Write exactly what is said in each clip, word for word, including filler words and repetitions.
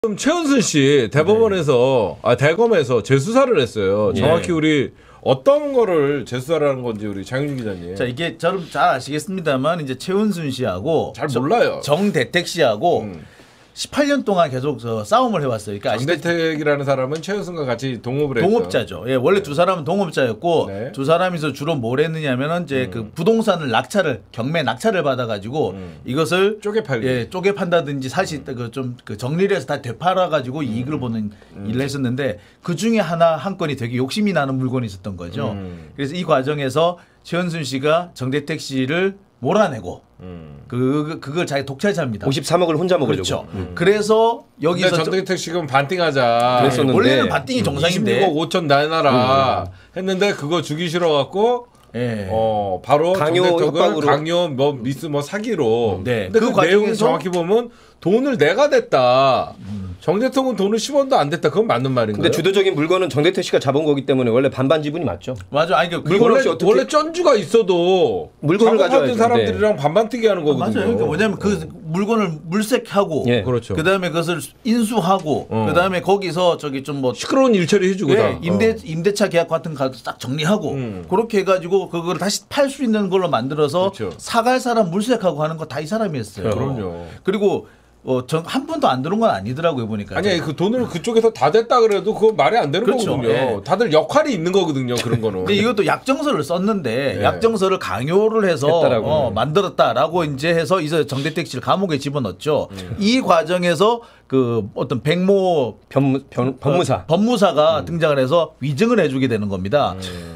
지금 최은순 씨 대법원에서 네. 아 대검에서 재수사를 했어요. 정확히 네. 우리 어떤 거를 재수사를 하는 건지 우리 장윤진 기자님. 자 이게 저는 잘 아시겠습니다만 이제 최은순 씨하고 잘 몰라요. 정대택 씨하고 음. 십팔 년 동안 계속 저 싸움을 해왔어요. 그러니까 정대택이라는 사람은 최은순과 같이 동업을 했죠. 동업자죠. 예, 원래 네. 두 사람은 동업자였고 네. 두 사람이서 주로 뭘 했느냐면은 이제 음. 그 부동산을 낙찰을 경매 낙찰을 받아가지고 음. 이것을 쪼개 팔기, 예, 쪼개 판다든지 사실 음. 그 좀 그 정리를 해서 다 되팔아가지고 음. 이익을 보는 음. 일을 했었는데 그 중에 하나 한 건이 되게 욕심이 나는 물건이 있었던 거죠. 음. 그래서 이 과정에서 최은순 씨가 정대택 씨를 몰아내고 음. 그 그걸 자기 독차지합니다. 오십삼억을 혼자 먹으려고. 그렇죠. 음. 그래서 여기서 정대택 씨가 반띵하자. 그랬었는데 원래는 반띵이 정상인데 이십육억 오천 내놔라 음. 했는데 그거 주기 싫어갖고 네. 어 바로 강요 정대택을 강요 뭐 미스 뭐 사기로. 네. 근데 그, 그 내용이 정확히 보면 돈을 내가 냈다. 음. 정대택은 돈을 십 원도 안 됐다. 그건 맞는 말인가요? 근데 주도적인 물건은 정대택 씨가 잡은 거기 때문에 원래 반반 지분이 맞죠. 맞아. 아니 그 물건 원래, 어떻게... 원래 쩐주가 있어도 물건을 가져야 사람들이랑 네. 반반 뜨기 하는 거거든요. 아, 맞아요. 그러니까 뭐냐면 그 어. 물건을 물색하고 네. 그렇죠. 그다음에 그것을 인수하고 어. 그다음에 거기서 저기 좀 뭐 시끄러운 일처리 해주고 네. 임대 어. 임대차 계약 같은 거 딱 정리하고 음. 그렇게 해가지고 그걸 다시 팔 수 있는 걸로 만들어서 그렇죠. 사갈 사람 물색하고 하는 거 다 이 사람이 했어요. 그럼요. 그리고 어, 전 한 푼도 안 들어온 건 아니더라고요 보니까. 아니 그 돈을 그쪽에서 다 됐다 그래도 그거 말이 안 되는 그렇죠. 거거든요. 네. 다들 역할이 있는 거거든요. 그런 거는. 근데 이것도 약정서를 썼는데 네. 약정서를 강요를 해서 어, 만들었다라고 이제 해서 이제 정대택 씨를 감옥에 집어넣었죠. 음. 이 과정에서 그 어떤 백모 변, 변, 법무사 법무사가 음. 등장을 해서 위증을 해주게 되는 겁니다. 음.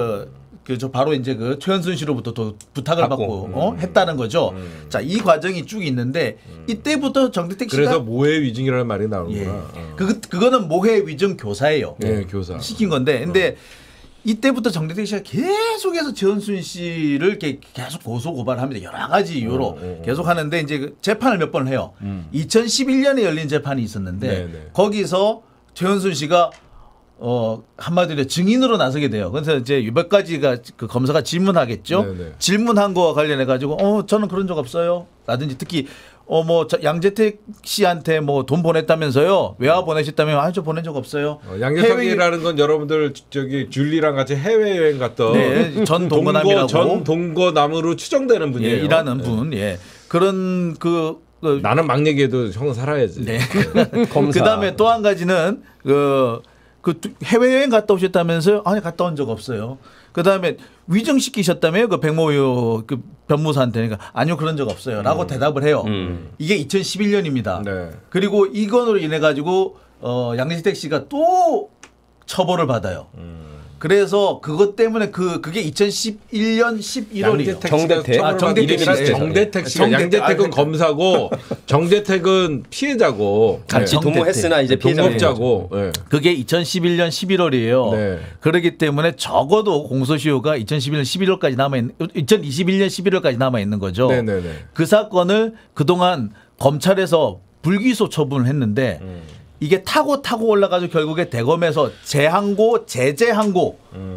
그 그 저 바로 이제 그 최은순 씨로부터 또 부탁을 받고, 받고 어? 음. 했다는 거죠. 음. 자, 이 과정이 쭉 있는데 음. 이때부터 정대택 씨가 그래서 모해 위증이라는 말이 나오는구나. 예. 어. 그 그거는 모해 위증 교사예요. 네, 교사 시킨 건데, 근데 어. 이때부터 정대택 씨가 계속해서 최은순 씨를 이렇게 계속 고소 고발합니다. 여러 가지 이유로 어, 어, 어. 계속 하는데 이제 그 재판을 몇 번 해요. 음. 이천십일 년에 열린 재판이 있었는데 네네. 거기서 최은순 씨가 어, 한마디로 증인으로 나서게 돼요. 그래서 이제 몇 가지가 그 검사가 질문하겠죠. 네네. 질문한 거와 관련해 가지고 어, 저는 그런 적 없어요. 라든지 특히 어, 뭐 양재택 씨한테 뭐 돈 보냈다면서요. 외화 보내셨다면 아, 저 보낸 적 없어요. 어, 양재택이라는 해외... 건 여러분들 저기 줄리랑 같이 해외여행 갔던 네, 전 동거남이라고 전 동거남으로 추정되는 분이에요. 예, 일하는 네. 분. 예. 그런 그 그 나는 막 얘기해도 형은 살아야지. 네. 그다음에 또 한 가지는 그 그 해외여행 갔다 오셨다면서요? 아니 갔다 온 적 없어요. 그다음에 위증시키셨다며요? 그 백모유 그 변무사한테. 그러니까 아니요 그런 적 없어요. 라고 음. 대답을 해요. 음. 이게 이천십일 년입니다. 네. 그리고 이건으로 인해 가지고 어, 양재택 씨가 또 처벌을 받아요. 음. 그래서 그것 때문에 그 그게 이천십일 년 십일월이에요. 정대택. 아, 정대택 씨. 정대택 씨. 양재택은 검사고 정대택은 피해자고 같이 네. 동무했으나 이제 동업자고. 네. 그게 이천십일 년 십일월이에요. 네. 그렇기 때문에 적어도 공소시효가 이천십일 년 십일월까지 남아 있는 이천이십일 년 십일월까지 남아 있는 거죠. 네네네. 그 사건을 그동안 검찰에서 불기소 처분을 했는데 음. 이게 타고 타고 올라가서 결국에 대검에서 재항고 재재항고까지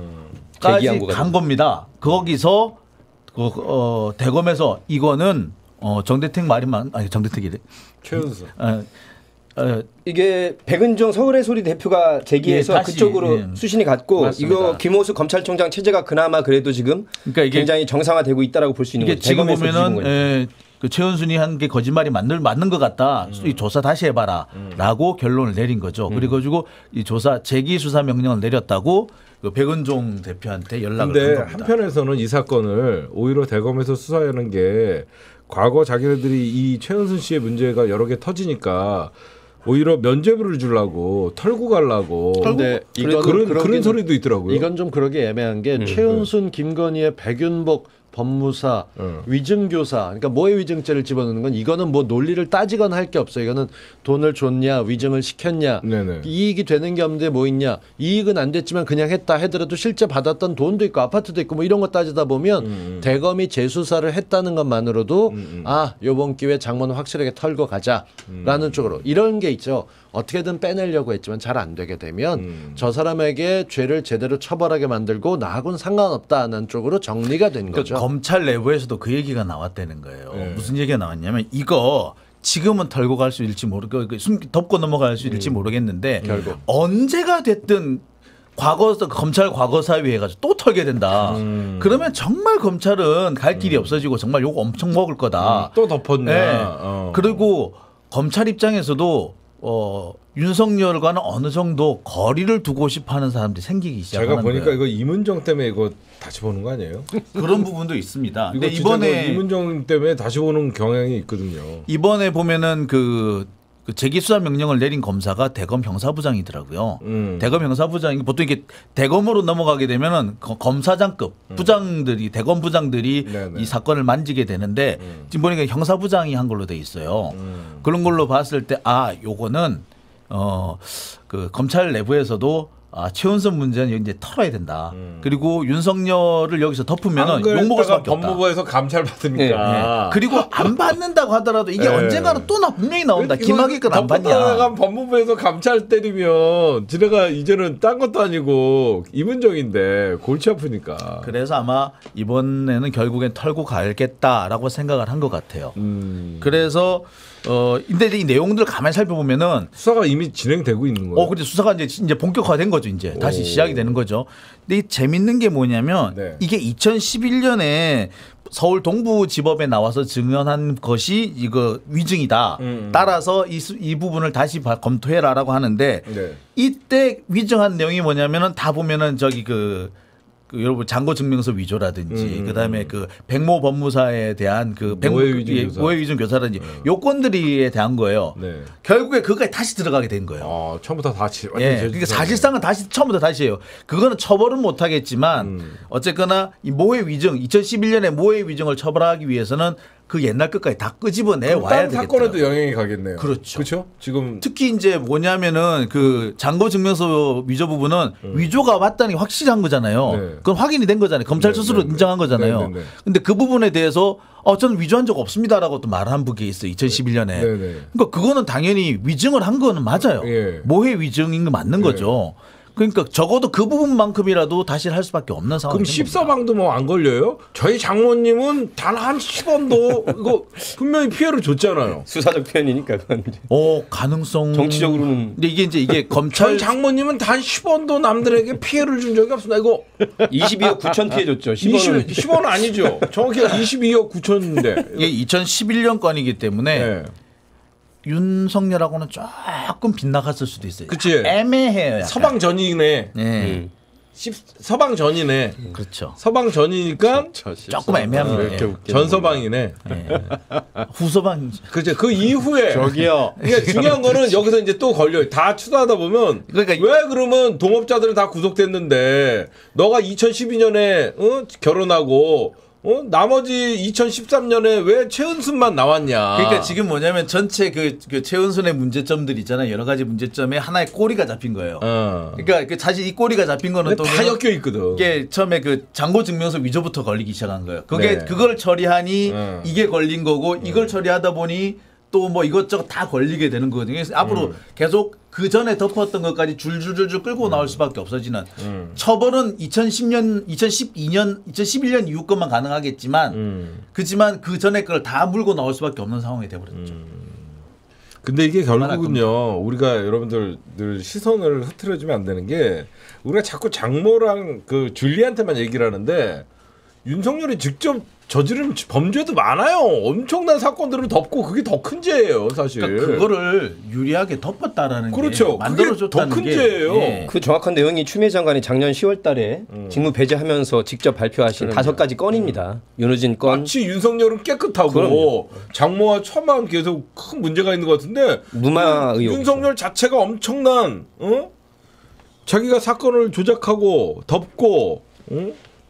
음. 간 겁니다. 거기서 그, 어, 대검에서 이거는 어, 정대택 말이만 아니 정대택이래. 최은순. 어, 어, 이게 백은종 서울의 소리 대표가 제기해서 예, 다시, 그쪽으로 예. 수신이 갔고 맞습니다. 이거 김호수 검찰총장 체제가 그나마 그래도 지금 그러니까 이게 굉장히 정상화되고 있다라고 볼 수 있는 거죠. 지금 보면은 에, 그 최은순이 한 게 거짓말이 맞는 맞는 것 같다. 음. 이 조사 다시 해봐라라고 음. 결론을 내린 거죠. 음. 그리고 가지고 이 조사 재기 수사 명령을 내렸다고 그 백은종 대표한테 연락을 한 겁니다. 한편에서는 이 사건을 오히려 대검에서 수사하는 게 과거 자기네들이 이 최은순 씨의 문제가 여러 개 터지니까. 오히려 면죄부를 주려고 털고 가려고. 근데 이건 그런 그런 소리도 있더라고요. 이건 좀 그러게 애매한 게 음, 최은순, 음. 김건희의 백윤복 법무사, 음. 위증교사, 그러니까 뭐의 위증죄를 집어넣는 건 이거는 뭐 논리를 따지거나 할 게 없어요. 이거는 돈을 줬냐, 위증을 시켰냐, 네네. 이익이 되는 게 없는데 뭐 있냐, 이익은 안 됐지만 그냥 했다 하더라도 실제 받았던 돈도 있고 아파트도 있고 뭐 이런 거 따지다 보면 음. 대검이 재수사를 했다는 것만으로도 음. 아 이번 기회에 장모는 확실하게 털고 가자라는 음. 쪽으로 이런 게 있죠. 어떻게든 빼내려고 했지만 잘 안 되게 되면 음. 저 사람에게 죄를 제대로 처벌하게 만들고 나하고는 상관없다는 쪽으로 정리가 된 거죠. 그러니까 검찰 내부에서도 그 얘기가 나왔다는 거예요. 네. 무슨 얘기가 나왔냐면 이거 지금은 털고 갈 수 있을지 모르고 숨 덮고 넘어갈 수 있을지 음. 모르겠는데 결국. 언제가 됐든 과거 검찰 과거사위 해가지고 또 털게 된다. 음. 그러면 정말 검찰은 갈 길이 음. 없어지고 정말 욕 엄청 먹을 거다. 음, 또 덮었냐. 네. 어. 그리고 검찰 입장에서도 어, 윤석열과는 어느 정도 거리를 두고 싶어하는 사람들이 생기기 시작하는 제가 보니까 거예요. 이거 이문정 때문에 이거 다시 보는 거 아니에요? 그런 부분도 있습니다. 이거 근데 이번에 이문정 때문에 다시 보는 경향이 있거든요. 이번에 보면은 그 그 재기수사 명령을 내린 검사가 대검 형사부장이더라고요. 음. 대검 형사부장이 보통 이게 대검으로 넘어가게 되면은 검사장급 음. 부장들이 대검 부장들이 네네. 이 사건을 만지게 되는데 음. 지금 보니까 형사부장이 한 걸로 돼 있어요. 음. 그런 걸로 봤을 때 아 요거는 어 그 검찰 내부에서도 아, 최은순 문제는 이제 털어야 된다. 음. 그리고 윤석열을 여기서 덮으면 욕먹을 수밖에 없다. 법무부에서 감찰 받으니까. 네, 네. 그리고 안 받는다고 하더라도 이게 네. 언젠가는 또 나 분명히 나온다. 김학의 건 안 받냐. 법무부에서 감찰 때리면 지네가 이제는 딴 것도 아니고 이문정인데 골치 아프니까. 그래서 아마 이번에는 결국엔 털고 가야겠다라고 생각을 한 것 같아요. 음. 그래서 어 근데 이 내용들 가만히 살펴보면은 수사가 이미 진행되고 있는 거예요. 어, 근데 수사가 이제 이제 본격화된 거죠. 이제 다시 오. 시작이 되는 거죠. 근데 이 재밌는 게 뭐냐면 네. 이게 이천십일 년에 서울 동부지법에 나와서 증언한 것이 이거 위증이다. 음. 따라서 이, 이 부분을 다시 검토해라라고 하는데 네. 이때 위증한 내용이 뭐냐면은 다 보면은 저기 그 그 여러분 잔고 증명서 위조라든지 음. 그다음에 그 백모 법무사에 대한 그 모해 위증 교사, 모해 위증 교사라든지 음. 요건들에 대한 거예요. 네. 결국에 그거에 다시 들어가게 된 거예요. 아, 처음부터 다시. 예. 그러니까 사실상은 다시 처음부터 다시예요. 그거는 처벌은 못 하겠지만 음. 어쨌거나 이 모해 위증 이천십일 년에 모해 위증을 처벌하기 위해서는 그 옛날 것까지 다 끄집어내 와야 되겠다. 사건에도 영향이 가겠네요. 그렇죠. 그렇죠. 지금 특히 이제 뭐냐면은 그 잔고 증명서 위조 부분은 음. 위조가 맞다는 게 확실한 거잖아요. 네. 그건 확인이 된 거잖아요. 검찰 네, 스스로 네, 인정한 거잖아요. 네, 네, 네. 근데 그 부분에 대해서 어 저는 위조한 적 없습니다라고 또 말한 분이 있어요. 이천십일 년에. 네, 네. 그러니까 그거는 당연히 위증을 한 거는 맞아요. 네. 모해 위증인 거 맞는 네. 거죠. 그러니까 적어도 그 부분만큼이라도 다시 할 수밖에 없는 상황이. 그럼 십서방도 뭐 안 걸려요? 저희 장모님은 단 한 십 원도 이거 분명히 피해를 줬잖아요. 수사적 표현이니까 그건. 어 가능성. 정치적으로는. 근데 이게 이제 이게 검찰. 저희 장모님은 단 십 원도 남들에게 피해를 준 적이 없습니다. 이거 이십이억 구천 피해 줬죠. 십 원은. 십 원 아니죠. 정확히 이십이억 구천인데. 이게 이천십일 년 건이기 때문에. 네. 윤석열하고는 조금 빗나갔을 수도 있어요. 그치. 애매해요. 약간. 서방 전이네. 네. 음. 서방 전이네. 음. 그렇죠. 서방 전이니까 저, 저, 조금 애매합니다. 어, 네. 전서방이네. 네. 후서방이죠. 그죠. 그 이후에 저기요. 그러니까 중요한 거는 여기서 이제 또 걸려. 다 추도하다 보면 그러니까 왜 그러면 동업자들은 다 구속됐는데 너가 이천십이 년에 어? 결혼하고. 어? 나머지 이천십삼 년에 왜 최은순만 나왔냐. 그러니까 지금 뭐냐면 전체 그, 그 최은순의 문제점들 있잖아요. 여러 가지 문제점에 하나의 꼬리가 잡힌 거예요. 어. 그러니까 그 사실 이 꼬리가 잡힌 거는 또 다 엮여 있거든. 이게 처음에 그 잔고 증명서 위조부터 걸리기 시작한 거예요. 그게 네. 그걸 처리하니 어. 이게 걸린 거고 음. 이걸 처리하다 보니 또 뭐 이것저것 다 걸리게 되는 거거든요. 그래서 음. 앞으로 계속 그 전에 덮었던 것까지 줄줄줄줄 끌고 음. 나올 수밖에 없어지는 음. 처벌은 이천십 년, 이천십이 년, 이천십일 년 이후 것만 가능하겠지만 음. 그렇지만 그 전에 걸 다 물고 나올 수밖에 없는 상황이 돼버렸죠. 음. 근데 이게 결국은요. 우리가 여러분들 늘 시선을 흐트러주면 안 되는 게 우리가 자꾸 장모랑 그 줄리한테만 얘기를 하는데 윤석열이 직접 저지른 범죄도 많아요. 엄청난 사건들을 덮고 그게 더 큰 죄예요, 사실. 그러니까 그거를 유리하게 덮었다라는 그렇죠. 게 만들어줬다는 더 큰 죄예요. 예. 그 정확한 내용이 추미애 장관이 작년 시월 달에 음. 직무 배제하면서 직접 발표하신 다섯 가지 건입니다. 음. 윤호진 건. 마치 윤석열은 깨끗하고 그럼요. 장모와 처만 계속 큰 문제가 있는 것 같은데 무마 의혹. 윤석열 자체가 엄청난 어? 자기가 사건을 조작하고 덮고 어?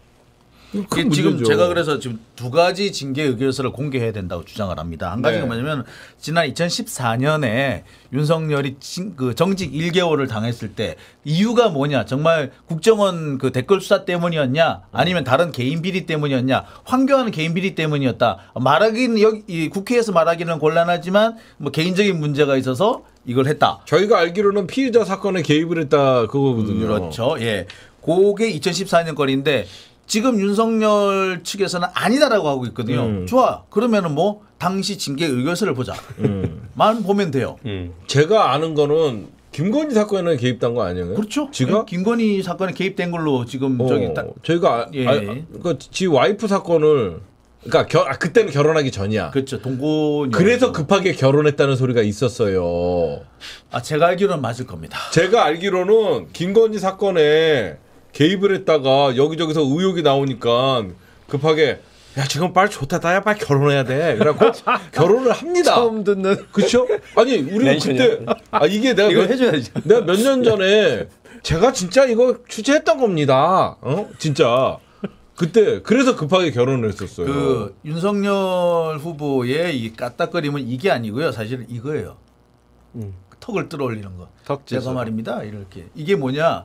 지금 문제죠. 제가 그래서 지금 두 가지 징계 의결서를 공개해야 된다고 주장을 합니다. 한 가지가 네. 뭐냐면 지난 이천십사 년에 윤석열이 그 정직 일 개월을 당했을 때 이유가 뭐냐? 정말 국정원 그 댓글 수사 때문이었냐? 아니면 다른 개인 비리 때문이었냐? 황교안 개인 비리 때문이었다. 말하기는 여기 이 국회에서 말하기는 곤란하지만 뭐 개인적인 문제가 있어서 이걸 했다. 저희가 알기로는 피의자 사건에 개입을 했다 그거거든요. 그렇죠. 예. 그게 이천십사 년 건인데 지금 윤석열 측에서는 아니다라고 하고 있거든요. 음. 좋아. 그러면은 뭐 당시 징계 의결서를 보자. 음. 만 보면 돼요. 음. 제가 아는 거는 김건희 사건에 개입된 거 아니에요? 그렇죠. 지가 김건희 사건에 개입된 걸로 지금 어, 저기 딱 저희가 예. 아, 그 지 와이프 사건을 그러니까 겨, 아, 그때는 결혼하기 전이야. 그렇죠. 동고 그래서 급하게 결혼했다는 소리가 있었어요. 아 제가 알기로는 맞을 겁니다. 제가 알기로는 김건희 사건에 개입을 했다가 여기저기서 의혹이 나오니까 급하게 야 지금 빨리 좋다 나야 빨리 결혼해야 돼. 그래갖고 결혼을 합니다. 처음 듣는 그렇죠? 아니 우리 그때 아 이게 내가 이거 몇, 해줘야지. 내가 몇 년 전에 제가 진짜 이거 취재했던 겁니다. 어 진짜 그때 그래서 급하게 결혼을 했었어요. 그 윤석열 후보의 이 까딱거림은 이게 아니고요. 사실 이거예요. 음. 턱을 끌어올리는 거. 턱지수. 제가 말입니다. 이렇게 이게 뭐냐?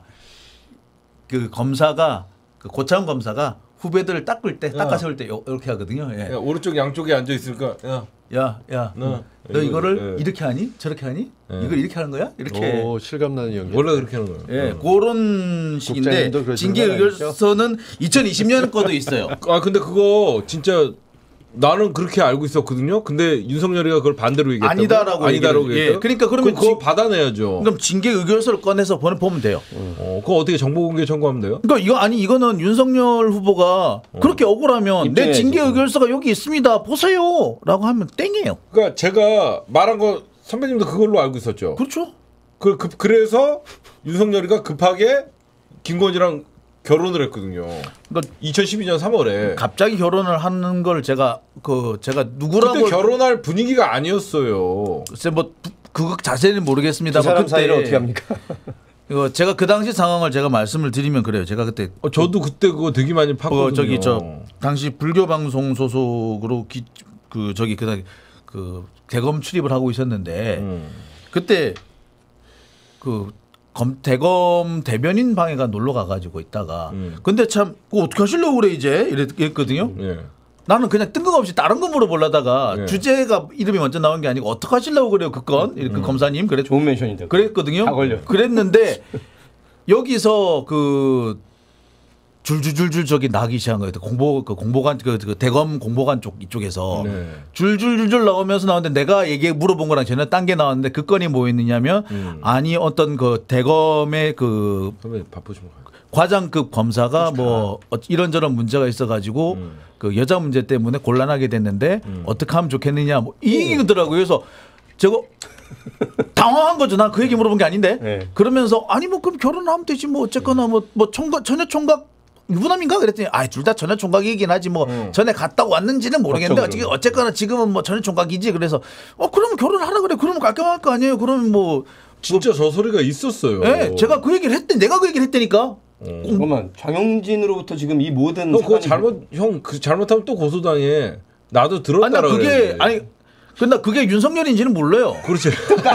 그 검사가 그 고차원 검사가 후배들을 닦을 때 닦아 세울 때 이렇게 하거든요. 예. 야, 오른쪽 양쪽에 앉아 있으니까 야, 야, 야, 너, 너 이거, 이거를 예. 이렇게 하니? 저렇게 하니? 예. 이걸 이렇게 하는 거야? 이렇게. 오, 실감나는 연기. 원래 그렇게 하는 거예요. 예, 어. 그런 식인데 국장님도 그러시는 징계 건 아니죠? 의결서는 이천이십 년 거도 있어요. 아 근데 그거 진짜 나는 그렇게 알고 있었거든요. 근데 윤석열이가 그걸 반대로 얘기했다고. 아니다라고 아니다라고 얘기를- 얘기했어요. 예, 그러니까 그러면 그거 지- 받아내야죠. 그럼 징계 의결서를 꺼내서 보내 보면 돼요. 어, 그거 어떻게 정보공개 청구하면 돼요? 그러니까 이거 아니 이거는 윤석열 후보가 그렇게 억울하면 내 입증해야지. 징계 의결서가 여기 있습니다. 보세요라고 하면 땡이에요. 그러니까 제가 말한 거 선배님도 그걸로 알고 있었죠. 그렇죠? 그, 그 그래서 윤석열이가 급하게 김건희랑 결혼을 했거든요. 그러니까 이천십이 년 삼월에. 갑자기 결혼을 하는 걸 제가 그 제가 누구라고 그때 결혼할 분위기가 아니었어요. 글쎄 뭐 그 자세는 모르겠습니다. 두 사람 사이를 어떻게 합니까? 이거 제가 그 당시 상황을 제가 말씀을 드리면 그래요. 제가 그때 어, 저도 그때 그거 되게 많이 팠거든요. 어, 저기 저 당시 불교 방송 소속으로 기, 그 저기 그, 그 대검 출입을 하고 있었는데 음. 그때 그 검, 대검 대변인 방에가 놀러 가가지고 있다가 음. 근데 참 그거 어떻게 하시려고 그래 이제 이랬, 이랬거든요. 예. 나는 그냥 뜬금없이 다른 거 물어보려다가 예. 주제가 이름이 먼저 나온 게 아니고 어떻게 하시려고 그래요 그건 그 음. 검사님 그래 좋은 멘션인데. 그랬거든요. 다 걸려. 그랬는데 여기서 그 줄줄줄줄 저기 나기 시작한 거예요. 공보 그 공보관 그, 그 대검 공보관 쪽 이쪽에서 네. 줄줄줄줄 나오면서 나오는데 내가 얘기 물어본 거랑 전혀 딴 게 나왔는데 그 건이 뭐였느냐면 음. 아니 어떤 그 대검의 그 선배 바쁘시면 가요. 과장급 검사가 뭐 어, 이런저런 문제가 있어가지고 음. 그 여자 문제 때문에 곤란하게 됐는데 음. 어떻게 하면 좋겠느냐 뭐 이 얘기더라고요. 그래서 저거 당황한 거죠. 난 그 얘기 물어본 게 아닌데 네. 그러면서 아니 뭐 그럼 결혼하면 되지 뭐 어쨌거나 뭐 뭐 총각 전혀 총각 유부남인가 그랬더니 아 둘 다 전혀 총각이긴 하지 뭐 음. 전에 갔다 왔는지는 모르겠는데 그렇죠, 어찌- 어쨌거나 지금은 뭐 전혀 총각이지 그래서 어 그러면 결혼하라 그래 그러면 깔끔할 거 아니에요 그러면 뭐 진짜 저 소리가 있었어요. 예, 제가 그 얘기를 했대 내가 그 얘기를 했다니까 잠깐만 장영진으로부터 지금 이 모든 형 그거 사안이- 잘못 형 그 잘못하면 또 고소당해. 나도 아니 나 들었다라 그게 그래. 아니 근데 그게 윤석열인지는 몰라요. 그렇지.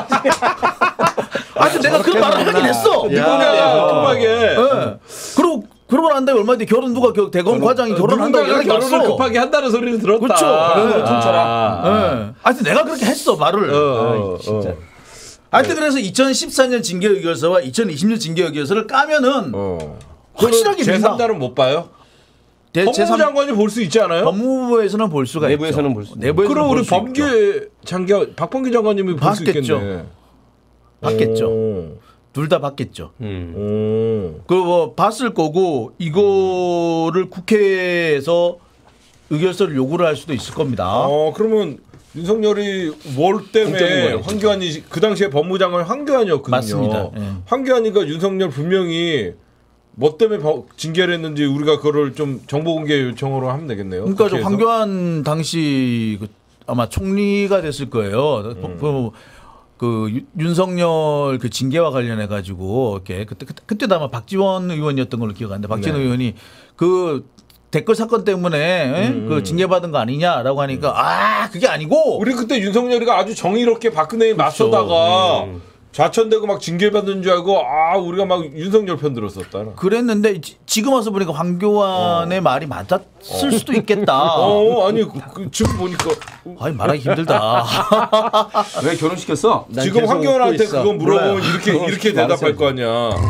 아니 내가 그런 말을 하긴 했어. 누군가 급하게 예. 그리고 그러고 난 다음에 얼마 뒤에 결혼 누가 겨- 대검 과장이 결혼한다고 누군가가 연락이 결혼을 왔어. 급하게 한다는 소리를 들었다. 그렇죠. 결혼을 아. 훔쳐라. 예. 하여튼 내가 그렇게 했어 말을. 어, 어, 진짜. 어. 하여튼 그래서 이천십사 년 징계 의결서와 이천이십 년 징계 의결서를 까면은 어. 확실하게 제삼 자는 못 봐요? 대- 법무부 제삼 장관이 볼 수 있지 않아요? 법무부에서는 볼 수가 내부에서는 있죠. 볼 수 있죠. 내부에서는 그럼 볼 우리 수 있죠. 법계 장관 박범계 장관님이 볼 수 봤겠죠. 있겠네. 봤겠죠. 오. 둘 다 봤겠죠. 음. 오. 그 뭐 봤을 거고 이거를 국회에서 의결서를 요구를 할 수도 있을 겁니다. 어 그러면 윤석열이 뭘 공적인 때문에 거예요, 황교안이 그 당시에 법무장관 황교안이었거든요. 맞습니다. 예. 황교안이가 윤석열 분명히 뭐 때문에 법- 징계를 했는지 우리가 그거를 좀 정보 공개 요청으로 하면 되겠네요. 그러니까 저 국회에서. 황교안 당시 그 아마 총리가 됐을 거예요. 음. 그, 그 유- 윤석열 그 징계와 관련해 가지고 이렇게 그때 그때 그때도 아마 박지원 의원이었던 걸로 기억하는데 박지원 네. 의원이 그 댓글 사건 때문에 음. 그 징계받은 거 아니냐라고 하니까 아 그게 아니고 우리 그때 윤석열이가 아주 정의롭게 박근혜에 맞서다가 음. 좌천되고 막 징계받은 줄 알고 아 우리가 막 윤석열 편 들었었다. 그랬는데 지- 지금 와서 보니까 황교안의 말이 맞았을 수도 있겠다. 어 아니 그, 그, 지금 보니까 아니 말하기 힘들다. 왜 결혼시켰어? 난 지금 계속 황교안한테 웃고 있어. 그거 물어보면 몰라요. 이렇게 이렇게 대답할 거 아니야.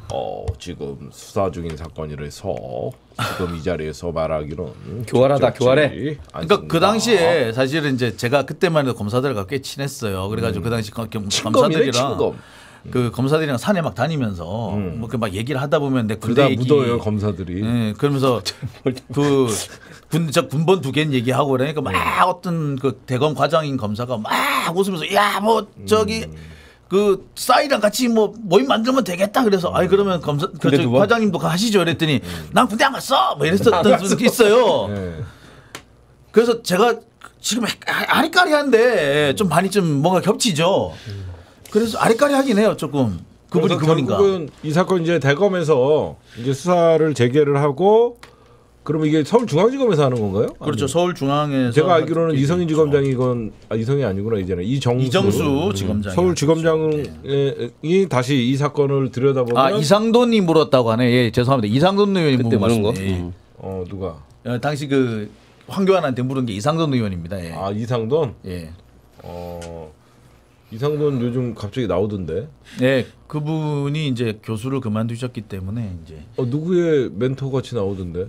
어, 지금 수사 중인 사건이라서 지금 이 자리에서 말하기는 교활하다 교활해. 그러니까 그 당시에 사실은 이제 제가 그때만 해도 검사들과 꽤 친했어요. 그래가지고 음. 그 당시 검사들이랑 친검. 그 검사들이랑 산에 막 다니면서 음. 뭐 그 막 얘기를 하다 보면 내 군대 얘기 묻어요 검사들이. 네, 그러면서 그 군 저 군번 두 개는 얘기하고 그러니까 막 어떤 그 대검 과장인 검사가 막 웃으면서 야 뭐 저기. 음. 그 싸이랑 같이 뭐 모임 만들면 되겠다 그래서 아니 그러면 검사 그 과장님도 하시죠 그랬더니 음. 난 군대 안 갔어 뭐 이랬었던 적이 있어요. 네. 그래서 제가 지금 아리까리한데 좀 많이 좀 뭔가 겹치죠. 그래서 아리까리하긴 해요 조금. 그분이 그분인가. 결국은 이 사건 이제 대검에서 이제 수사를 재개를 하고. 그러면 이게 서울중앙지검에서 하는 건가요? 그렇죠. 아니, 서울중앙에서 제가 알기로는 이성인 지검장이 이건 아, 이성이 아니구나 이제는 이정수, 이정수 지검장. 서울지검장이 네. 다시 이 사건을 들여다보면 아 이상돈이 물었다고 하네. 예, 죄송합니다. 이상돈 의원이 그때 물은 거. 예. 음. 어 누가? 어, 당시 그 황교안한테 물은 게 이상돈 의원입니다. 예. 아 이상돈? 예. 어 이상돈 요즘 갑자기 나오던데. 네, 그분이 이제 교수를 그만두셨기 때문에 이제. 어 누구의 멘토 같이 나오던데?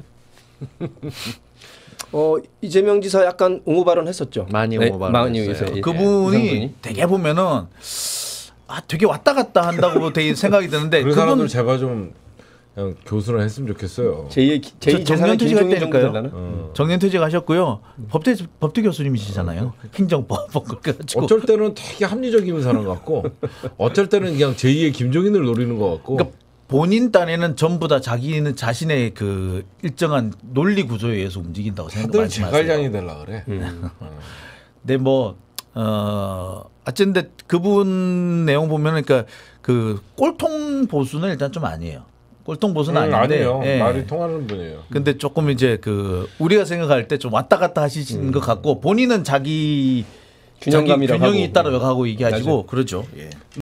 어 이재명 지사 약간 옹호 발언했었죠. 많이 옹호 발언. 많이 했어요. 그분이 되게 보면은 아 되게 왔다 갔다 한다고 되게 생각이 드는데 그런 사람들 제발 좀 그냥 교수를 했으면 좋겠어요. 제이 제이 정년퇴직 할 때니까요. 어. 정년퇴직 하셨고요. 법대 법대 교수님이시잖아요. 어. 행정법 그래가지고 어쩔 때는 되게 합리적인 사람 같고 어쩔 때는 그냥 제이의 김종인을 노리는 것 같고. 그러니까 본인 딴에는 전부 다 자기는 자신의 그 일정한 논리 구조에 의해서 움직인다고 생각하세요. 다들 제갈량이 되려 그래. 음. 근데 뭐 어, 어쨌든 그분 내용 보면은 그러니까 그 꼴통 보수는 일단 좀 아니에요. 꼴통 보수는 음, 아닌데 아니에요. 예. 말이 통하는 분이에요. 근데 조금 이제 그 우리가 생각할 때 좀 왔다 갔다 하시는 음. 것 같고 본인은 자기 균형감이라고 균형이 하고. 있다고 하고 얘기하시고 그러죠. 예.